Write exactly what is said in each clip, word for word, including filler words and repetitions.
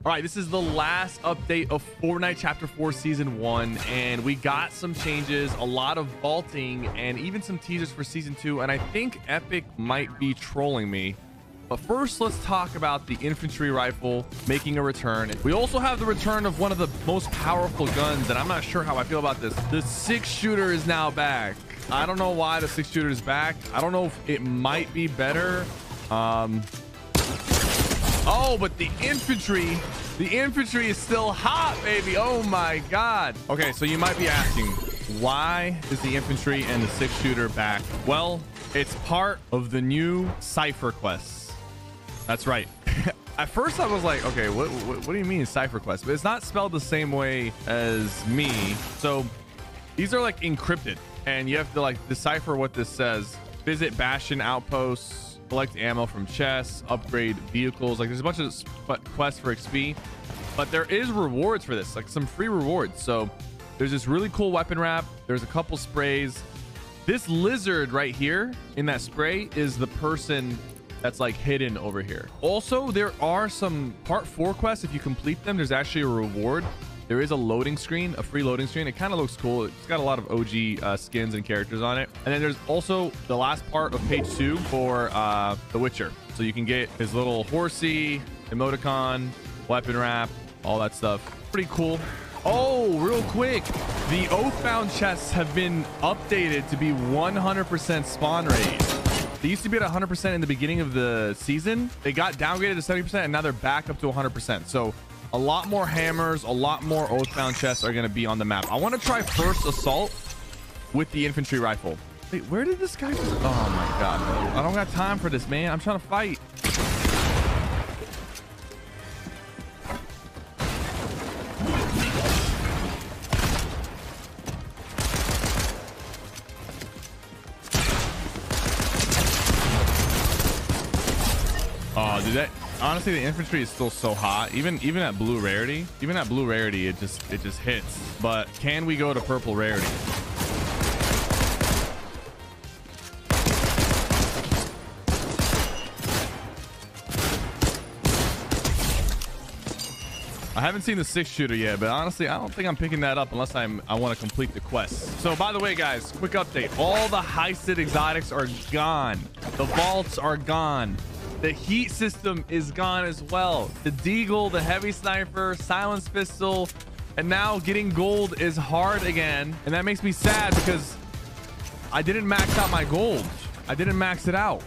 All right, this is the last update of Fortnite Chapter four Season one, and we got some changes, a lot of vaulting, and even some teasers for Season two, and I think Epic might be trolling me. But first, let's talk about the infantry rifle making a return. We also have the return of one of the most powerful guns, and I'm not sure how I feel about this. The six shooter is now back. I don't know why the six shooter is back. I don't know if it might be better. Um... Oh, but the infantry, the infantry is still hot, baby. Oh my God. Okay, so you might be asking, why is the infantry and the six shooter back? Well, it's part of the new Cypher quests. That's right. At first I was like, okay, what, what, what do you mean Cypher quest? But it's not spelled the same way as me. So these are like encrypted and you have to like decipher what this says. Visit Bastion outposts. Collect ammo from chests, upgrade vehicles. Like there's a bunch of quests for X P, but there is rewards for this, like some free rewards. So there's this really cool weapon wrap. There's a couple sprays. This lizard right here in that spray is the person that's like hidden over here. Also, there are some part four quests. If you complete them, there's actually a reward. There is a loading screen, a free loading screen. It kind of looks cool. It's got a lot of O G uh, skins and characters on it. And then there's also the last part of page two for uh, The Witcher. So you can get his little horsey, emoticon, weapon wrap, all that stuff. Pretty cool. Oh, real quick. The Oathbound chests have been updated to be one hundred percent spawn rate. They used to be at one hundred percent in the beginning of the season. They got downgraded to seventy percent and now they're back up to one hundred percent. So a lot more hammers, a lot more Oathbound chests are going to be on the map. I want to try first assault with the infantry rifle. Wait, where did this guy go? Oh my God, bro. I don't got time for this, man. I'm trying to fight. Oh, dude, that honestly, the infantry is still so hot. Even even at blue rarity, even at blue rarity, it just it just hits. But can we go to purple rarity? I haven't seen the six shooter yet, but honestly, I don't think I'm picking that up unless I'm I want to complete the quest. So by the way, guys, quick update. All the heisted exotics are gone. The vaults are gone. The heat system is gone as well. The deagle, the heavy sniper, silenced pistol, and now getting gold is hard again. And that makes me sad because I didn't max out my gold. I didn't max it out.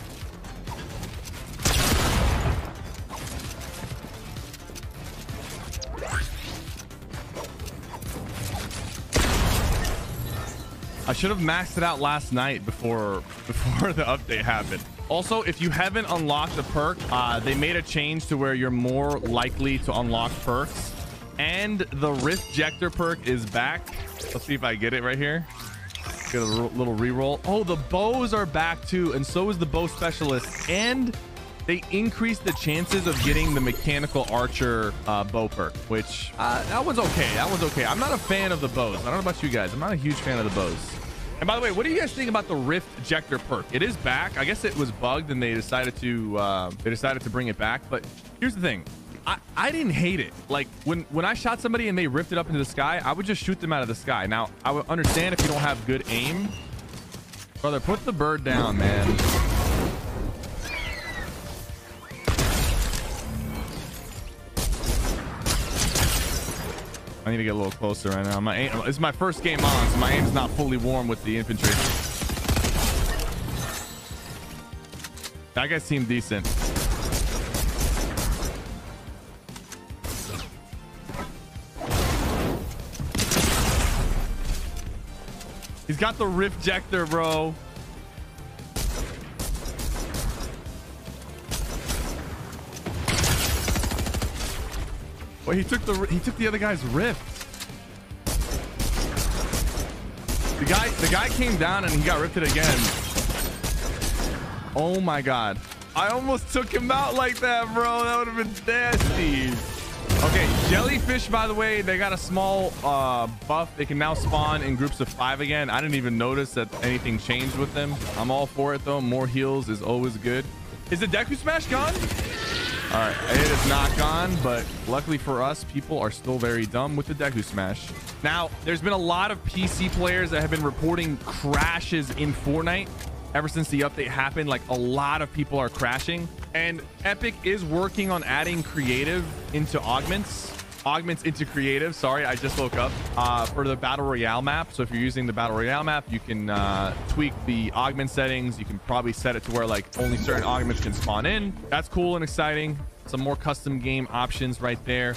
I should have maxed it out last night before before the update happened. Also, if you haven't unlocked the perk, uh, they made a change to where you're more likely to unlock perks. And the Riftjector perk is back. Let's see if I get it right here. Get a little reroll. Oh, the bows are back too. And so is the bow specialist. And they increased the chances of getting the mechanical archer uh, bow perk, which uh, that one's okay. That one's okay. I'm not a fan of the bows. I don't know about you guys. I'm not a huge fan of the bows. And by the way, what do you guys think about the Riftjector perk? It is back. I guess it was bugged and they decided to uh, they decided to bring it back. But here's the thing. I, I didn't hate it. Like when, when I shot somebody and they ripped it up into the sky, I would just shoot them out of the sky. Now, I would understand if you don't have good aim. Brother, put the bird down, man. I need to get a little closer right now. My aim, it's my first game on, so my aim's not fully warm with the infantry. That guy seemed decent. He's got the Riftjector, bro. Well, he took the he took the other guy's rift. The guy the guy came down and he got rifted again. Oh my God! I almost took him out like that, bro. That would have been nasty. Okay, jellyfish. By the way, they got a small uh, buff. They can now spawn in groups of five again. I didn't even notice that anything changed with them. I'm all for it though. More heals is always good. Is the Deku Smash gone? All right, it is not gone, but luckily for us, people are still very dumb with the Deku Smash. Now, there's been a lot of P C players that have been reporting crashes in Fortnite ever since the update happened. Like, a lot of people are crashing, and Epic is working on adding creative into augments. Augments into creative. Sorry, I just woke up uh, for the Battle Royale map. So if you're using the Battle Royale map, you can uh, tweak the augment settings. You can probably set it to where like only certain augments can spawn in. That's cool and exciting. Some more custom game options right there.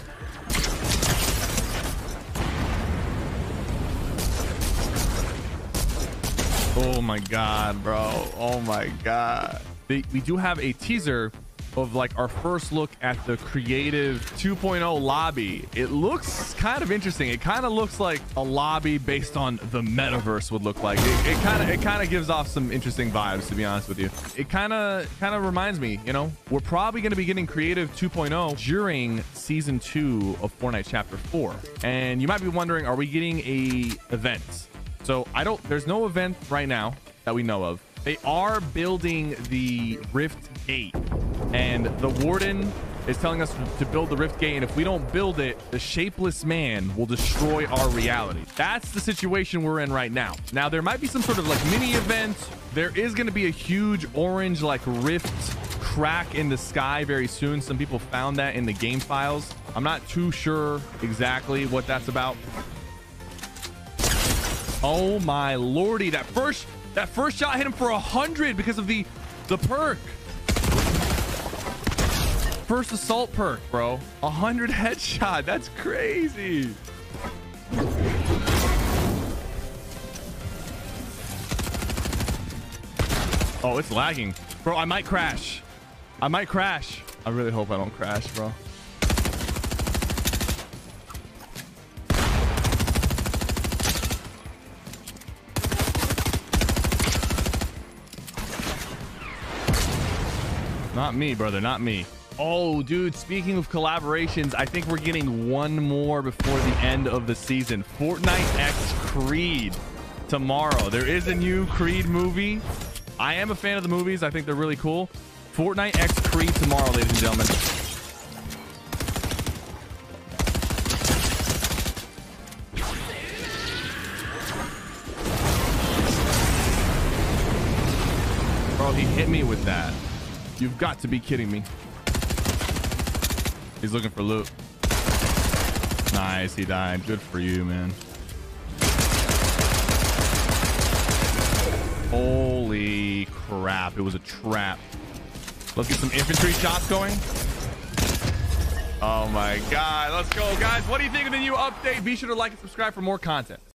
Oh my God, bro. Oh my God. They, we do have a teaser of like our first look at the creative two point oh lobby. It looks kind of interesting. It kind of looks like a lobby based on the metaverse would look like. It kind of it kind of gives off some interesting vibes, to be honest with you. It kind of kind of reminds me, you know, we're probably going to be getting creative two point oh during season two of Fortnite chapter four. And you might be wondering, are we getting a event? So I don't, there's no event right now that we know of. They are building the Rift Gate, and the Warden is telling us to build the Rift Gate, and if we don't build it, the Shapeless Man will destroy our reality. That's the situation we're in right now. Now, there might be some sort of like mini event. There is going to be a huge orange like rift crack in the sky very soon. Some people found that in the game files. I'm not too sure exactly what that's about. Oh my lordy, that first that first shot hit him for a hundred because of the the perk. First assault perk, bro. A hundred headshot. That's crazy. Oh, it's lagging. Bro, I might crash. I might crash. I really hope I don't crash, bro. Not me, brother. Not me. Oh, dude, speaking of collaborations, I think we're getting one more before the end of the season. Fortnite X Creed tomorrow. There is a new Creed movie. I am a fan of the movies. I think they're really cool. Fortnite X Creed tomorrow, ladies and gentlemen. Bro, he hit me with that. You've got to be kidding me. He's looking for loot. Nice, he died. Good for you, man. Holy crap, it was a trap. Let's get some infantry shots going. Oh my God, let's go, guys. What do you think of the new update? Be sure to like and subscribe for more content.